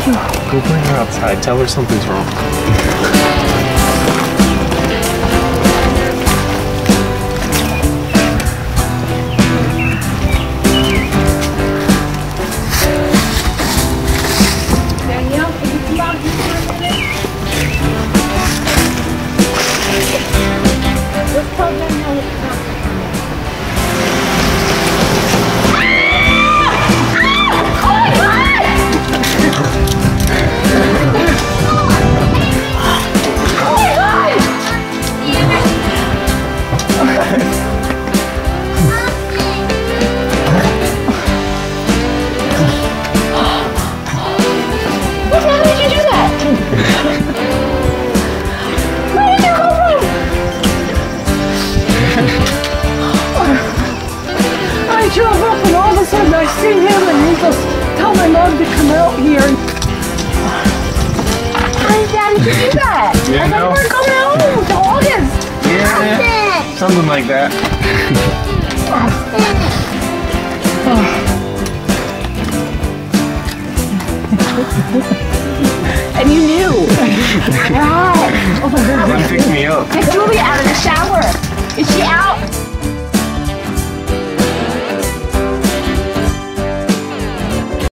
Go bring her outside. Tell her something's wrong. Danielle, can you come out here for a minute? Let's tell Danielle to come out. I drove up and all of a sudden I see him and he goes, tell my mom to come out here. How did Daddy do that? Yeah, I thought we were going home to August. Yeah, something like that. And you knew. Wow. Come pick me up. Get Julia out of the shower. Is she out?